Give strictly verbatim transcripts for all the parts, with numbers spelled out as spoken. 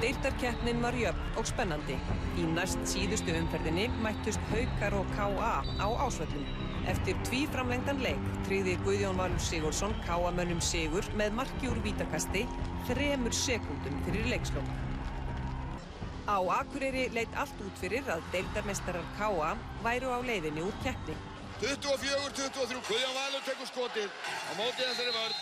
Deildarkeppnin var jöfn og spennandi. Í næst síðustu umferðinni mættust Haukar og K A á Ásvöllum. Eftir tvíframlengdan leik tryggði Guðjón Valur Sigurðsson K A-mönnum sigur með marki úr vítakasti þremur sekúndum fyrir leikslok. Á Akureyri leit allt út fyrir að deildarmeistarar K A væru á leiðinni úr keppni. tuttugu og fjögur tuttugu og þrjú, Guðjón Valur tekur skotið á móti þessari vörn.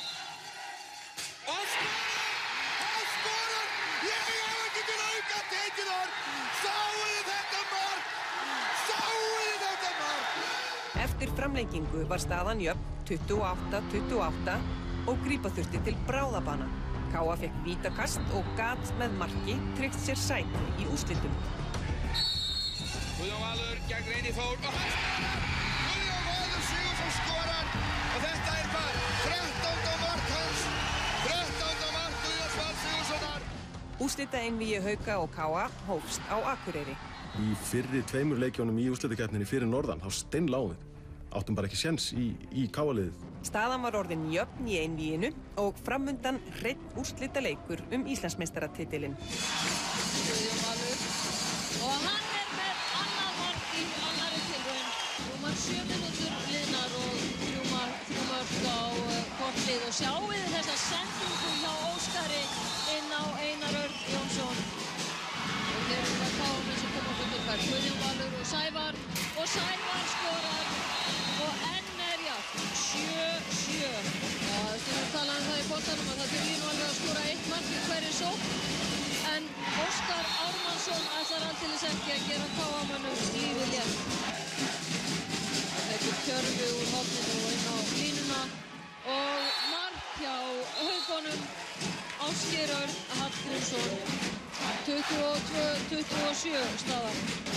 Og skorar! Og skorar! Ég hef ekki til auka tekið orð! Sáuði þetta mark! Sáuði þetta mark! Eftir framlengingu var staðan jöfn tuttugu og átta tuttugu og átta og grípa þurfti til bráðabana. K A fekk vítakast og gat með marki tryggt sér sæti í úrslitum. Guðjón Valur gegn Reyni Þór og hann skorar! Guðjón Valur Sigurðsson skorar og þetta er hvað? þrettánda mark hans! þrettánda mark Guðjóns Valur Sigurðssonar! Úrslitaeinvígi Hauka og K A hófst á Akureyri. Í fyrri tveimur leikjónum í úrslitakeppninni fyrir norðan, þá steinláðum við. Áttum bara ekki séns í, í K A-liðið. Staðan var orðin jöfn í einvíginu og framundan hreinn úrslitaleikur um Íslandsmeistaratitilinn. Guðjón Valur og hann er með annað mark í annarri tilraun. Rúmar sjö mínútur liðnar og þrjú mörk á kortlið og sjáum við þessa sendingu hjá Óskari inn á Einar Örn Jónsson. Og þeir eru það K A-menn sem koma út okkar. Guðjón Valur og Sævar og Sævar skorar og enn er jafn, sjö sjö. Já, stundum talaði um það í boltanum að það þurfi nú alveg að skora eitt mark í hverri sókn. En Óskar Ármannsson ætlar aldeilis ekki að gera K A-mönnum lífið létt. Það tekur Tjörfi úr horninu og inn á línuna og mark hjá Haukunum. Ásgeir Örn Hallgrímsson. tuttugu og tvö tuttugu og sjö staðan.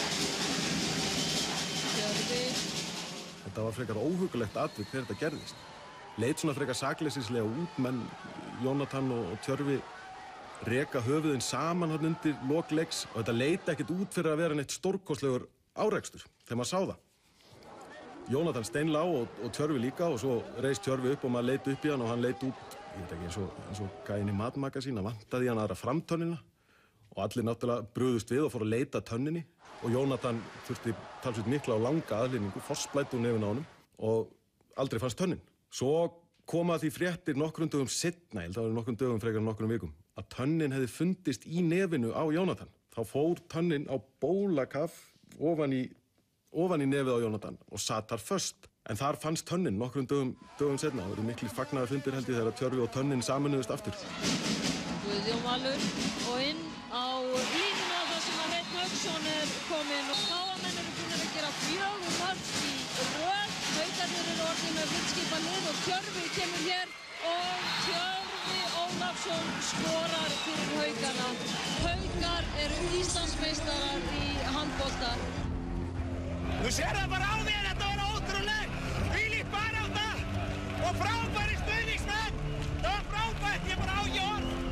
Tjörfi. Þetta var frekar óhugulegt atvik þegar þetta gerðist. Leit svona frekar sakleysislega út, menn Jónatan og, og Tjörfi reka höfuðin saman hann undir lok leiks og þetta leit ekkert út fyrir að vera neitt stórkostlegur árekstur þegar maður sá það. Jónatan steinlá og, og Tjörfi líka og svo reis Tjörfi upp og maður leit upp í hann og hann leit út, ég veit ekki, eins og, eins og gæinn í matmagasín, að vantaði hann aðra framtönnina og allir náttúrulega brugðust við og fóru að leita tönninni og Jónatan þurfti talsveit mikla og langa aðlýningu, fossblæddi úr nefinu á honum og aldrei fannst tönnin. Svo koma því fréttir nokkrum dögum seinna, ég held að það var nokkrum dögum frekar en nokkrum vikum, að tönnin hefði fundist í nefinu á Jónatan. Þá fór tönnin á bólakaf ofan í, ofan í nefið á Jónatan og sat þar föst. En þar fannst tönnin nokkrum dögum, dögum seinna. Það voru miklir fagnaðarfundir held ég þegar Tjörfi og tönnin sameinuðust aftur. Guðjón Valur og inn á línuna þar sem að Hreinn Hauksson er kominn og K A-menn eru búin að gera fjögur mörk í röð. Haukarnir eru orðin með fullskipa lið og Tjörfi kemur hér og Tjörfi Ólafsson skorar fyrir Haukana. Haukar eru Íslandsmeistarar í handbolta. Þú sér það bara á því að þetta var ótrúlegt. Þvílík barátta og frábærir stuðningsmenn. Það var frábært, ég bara á ekki orð.